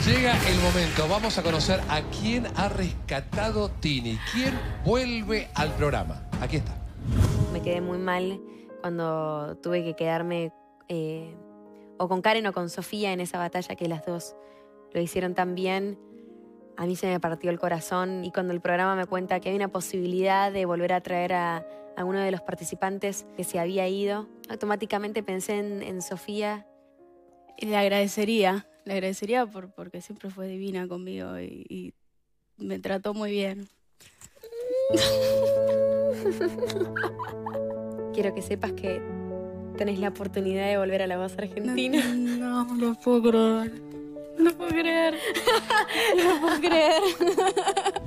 Llega el momento. Vamos a conocer a quién ha rescatado Tini. ¿Quién vuelve al programa? Aquí está. Me quedé muy mal cuando tuve que quedarme o con Karen o con Sofía en esa batalla, que las dos lo hicieron tan bien. A mí se me partió el corazón, y cuando el programa me cuenta que hay una posibilidad de volver a traer a uno de los participantes que se había ido, automáticamente pensé en Sofía. Y le agradecería porque siempre fue divina conmigo y me trató muy bien. Quiero que sepas que tenés la oportunidad de volver a La Voz Argentina. No lo puedo creer. No lo puedo creer. No lo puedo creer.